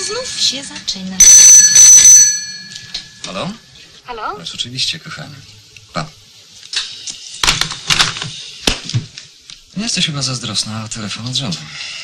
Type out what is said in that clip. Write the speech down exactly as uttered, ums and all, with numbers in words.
Znów się zaczyna. Halo? Halo? No, oczywiście, kochanie. Pa. Nie jesteś chyba zazdrosna o telefon od rządu.